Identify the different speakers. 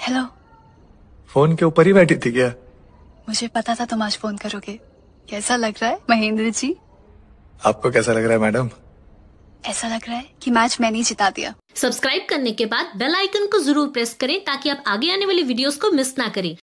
Speaker 1: Hello.
Speaker 2: Phone के ऊपर ही बैठी थी क्या?
Speaker 1: मुझे पता था तुम आज फोन करोगे। कैसा लग रहा है महेंद्र जी?
Speaker 2: आपको कैसा लग रहा है मैडम?
Speaker 1: ऐसा लग रहा है कि मैच मैंने ही जिता दिया।
Speaker 3: सब्सक्राइब करने के बाद बेल आइकन को जरूर प्रेस करें ताकि आप आगे आने वाली वीडियोस को मिस ना करें।